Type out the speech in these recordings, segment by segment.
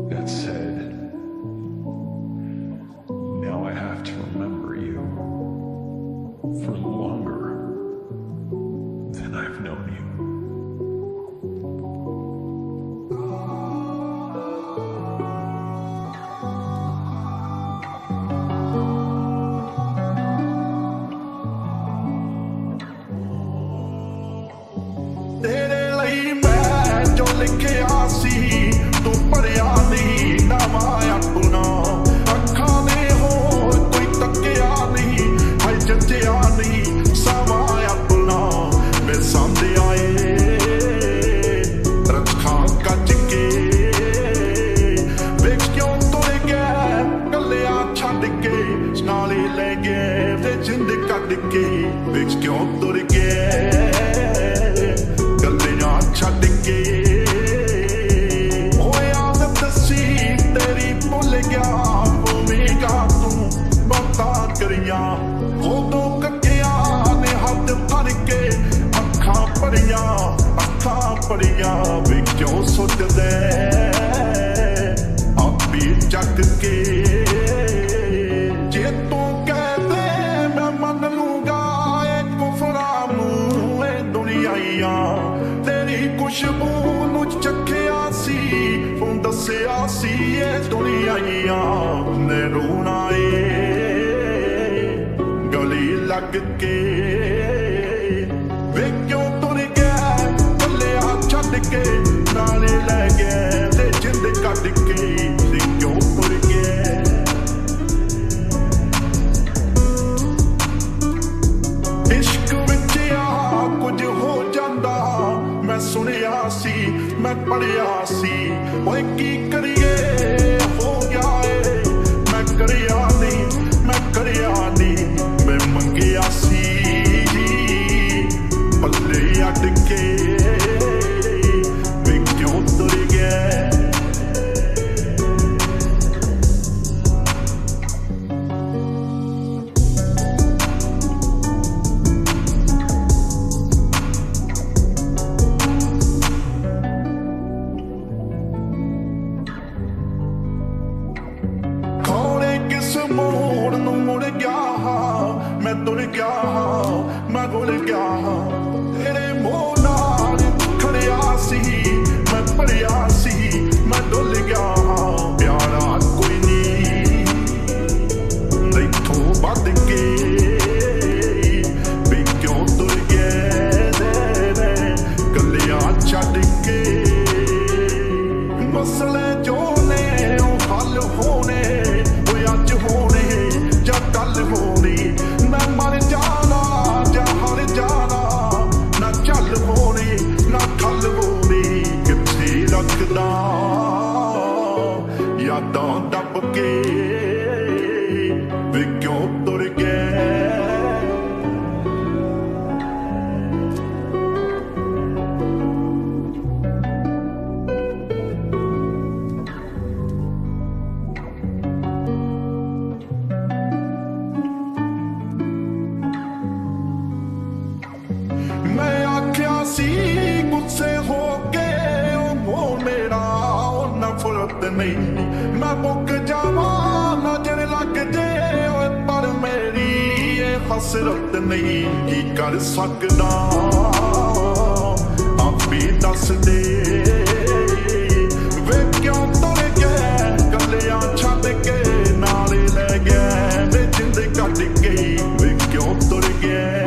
that said, now I have to remember you for longer than I've known you. तेरे लिए मैं जो लिखे आसी तू पढ़िया नहीं नवा अपना अखा ने हो कोई तकिया नहीं है जजिया नहीं सवा अपना मैं सामने आए रखा कच के वे क्यों तुर गए कलिया छड़ के नाले ले गए वे जिंद कट के वे क्यों तुर गए छड़ के ओ आदत सी तेरी भुल गया भूमिका तू बता करिया उदों कटिया ने हाथ फड़ के अखा पड़िया वे क्यों सुटदे आपी जग के जे तू कहदे मैं मन लूंगा एक कुफरा मुँह दुनिया खुशबू नू चखिया सी तू दसिया सी ये दुनिया ने रोना गली लग के वे क्यों तुर गए कलिया छड़ के नाले ले गए ते जिंद कट के वे क्यों तुर गए इश्क विच आ कुछ हो जांदा मैं सुनिया सी मैं पढ़िया सी ओए की करिए हो गया है मैं करिया नहीं मैं मंगिया सी पल्ले अट के वे क्यों तुर गए मोड़ नू मुड़ गया मैं तुर गया मैं भुल गया तेरे मोह नाल खड़िया सी मैं पढ़िया सी मैं डुल गया प्यारा कोई नहीं इथों बद के वे क्यों तुर गए कलिया छड़ के मसले जो ने हल होने अज होने या कल होनी मैं मर जाना या हर जाना ना चल होनी ना खल होनी किथे रखदा यादां दब के वे क्यों तुर गए मैं आख्या सी गुस्से हो के वो मेरा नफरत नहीं मैं मुक जावा नजर लग जे पर मेरी ये हसरत नहीं की कर सकदा आप भी दस दे वे क्यों तुर गए कलिया छड़ के नाले ले गए वे जिंद कट के वे क्यों तुर गए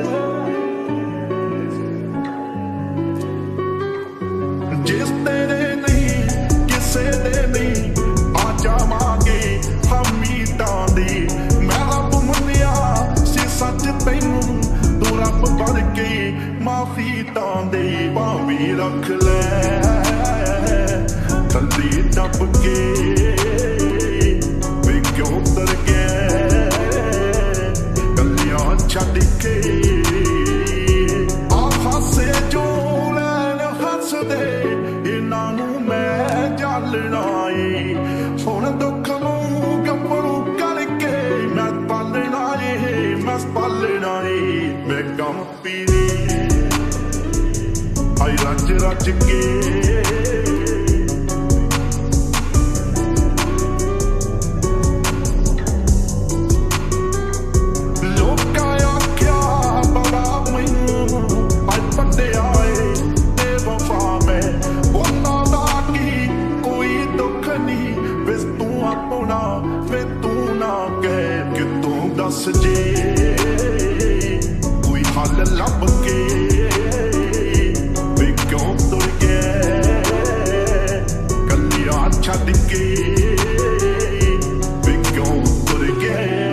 जिस तेरे नहीं किसे दे नहीं आ जावांगे हम मीतां दी मैं रब मुनिया सी सच तैनू तू रब बन के माफी तां दे भावी रख ले थल्ले दब के वे क्यों तर गए कलिया छड़ के आ हासे जो लैन हसदे जालना सुन दुख नूं गभरू करके मैं पालना मैं पालना मैं गम पीनी आई रज रज के अपना वे तू ना कह कि तू दस जे कोई हल लब के वे क्यों तुर गए कलिया छड़ के वे क्यों तुर गए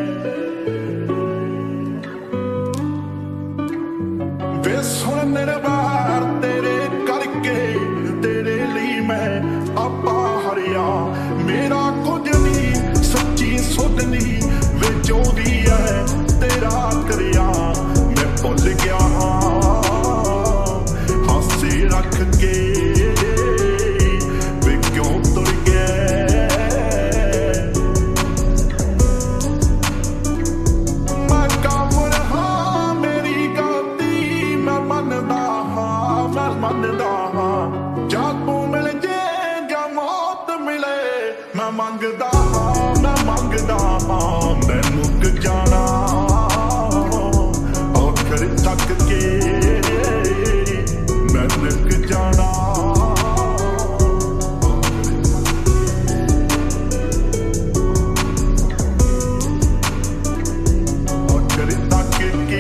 वे सुन निर्वार तेरे करके तेरे लिए मैं आपा हरिया मेरा कुछ नहीं सच्ची सुधनी वे जो भी है तेरा करिया मैं भुल गया हासे रख के वे क्यों तुर गए मैं कामुर हाँ मेरी गलती मैं मनदा हाँ जा तू मिल जे जा मौत मिले मैं मंगदा हाँ मैं मुक जाना आखिर तक के मैं निक जाना आखिर तक के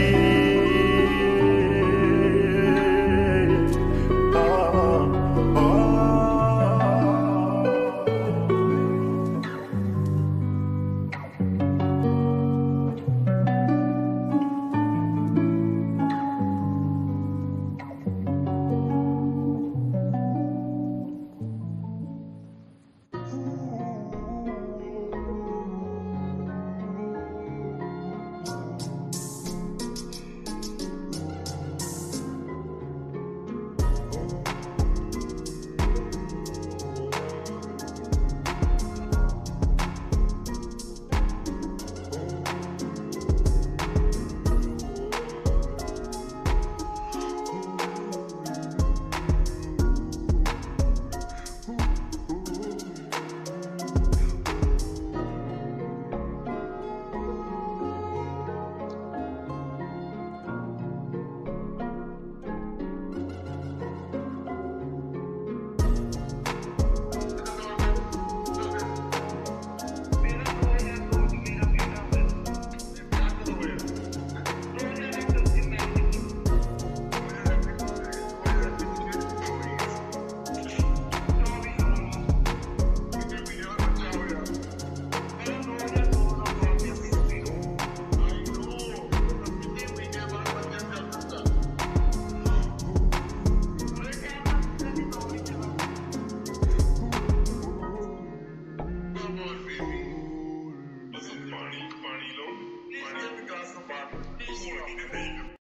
पानी लो पानी का